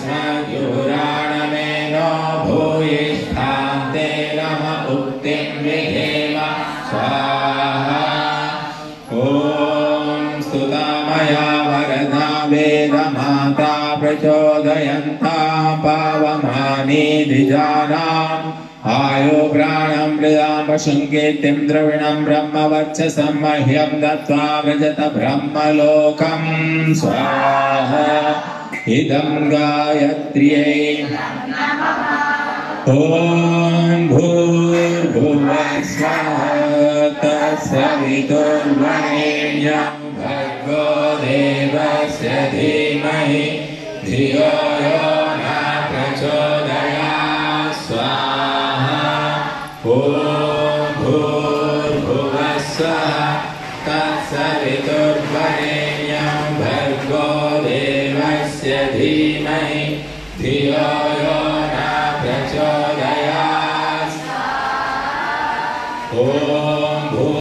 तस्मद्युराणमेनो भूयिष्ठान्ते नम उक्तिं विधेम स्वाहा। ॐ स्तुतामया वरदा वेदमाता प्रचोदयन्ता पावमानी द्विजानाम् आयु प्राणं मृदां पशुङ्कीर्तिं द्रविणं ब्रह्मवर्चसं मह्यं दत्त्वा व्रजत ब्रह्मलोकं स्वाहा। इदं गायत्र्यै ॐ भूर्भुवः स्वः तत्सवितुर्वरेण्यं भर्गो देवस्य धीमहि धियो यो न प्रचोदयात् स्वाहा। ॐ भूर्भुवः स्वः तत्सवितुर्वरेण्यं भर्गो देवस्य धीमहि धियो यो न प्रचोदयात्। ॐ